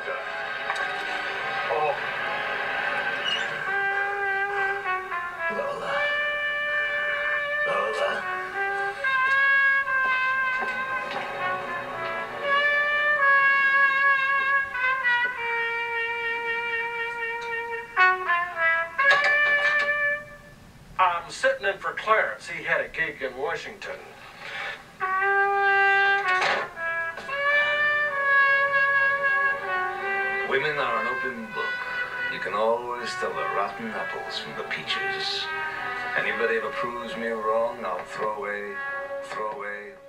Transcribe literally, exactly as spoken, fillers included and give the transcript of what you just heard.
done. Oh. Lola. Lola. I'm sitting in for Clarence. He had a gig in Washington. Women are an open book. You can always tell the rotten apples from the peaches. Anybody ever proves me wrong, I'll throw away, throw away,